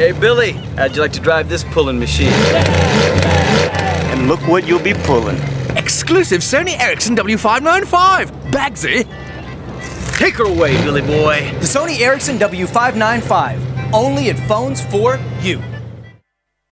Hey, Billy, how'd you like to drive this pulling machine? And look what you'll be pulling. Exclusive Sony Ericsson W595. Bagsy. Take her away, Billy boy. The Sony Ericsson W595. Only at Phones for You.